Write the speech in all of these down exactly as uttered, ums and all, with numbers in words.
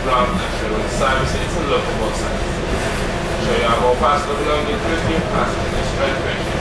ground national services and local buses. Show you have all passenger belongings with you, passenger registration.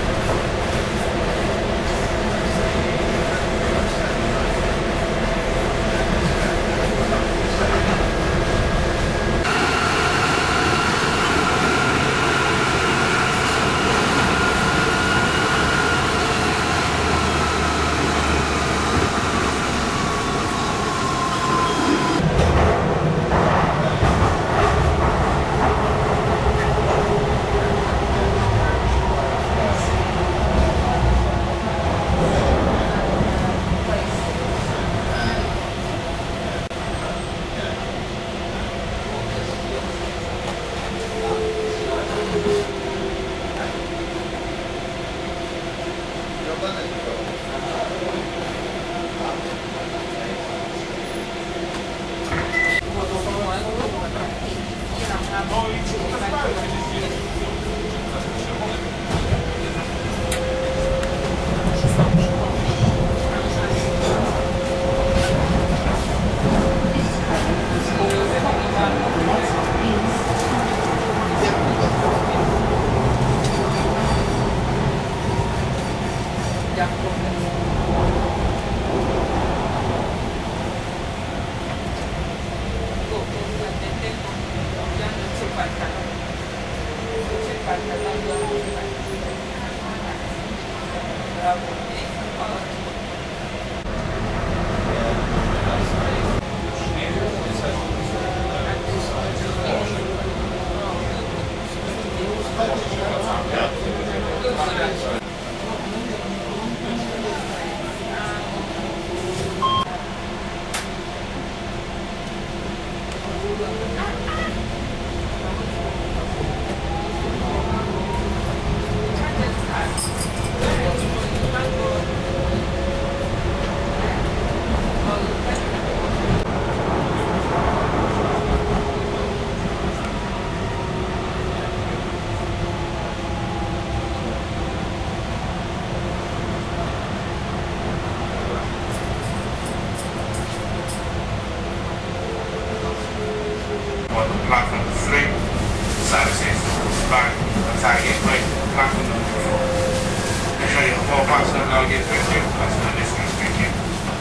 Platform three, services, back, and tagging plate, platform number four. I'll show you four passenger luggage with you, passenger distance with you.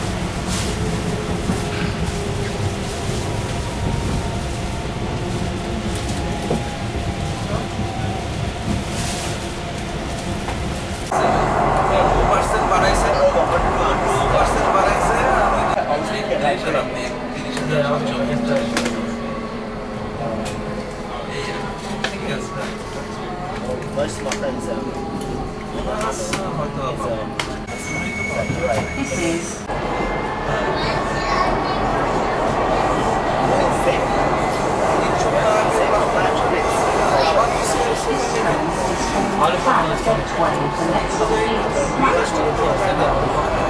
Most of my friends um, it's, um, this is All of them are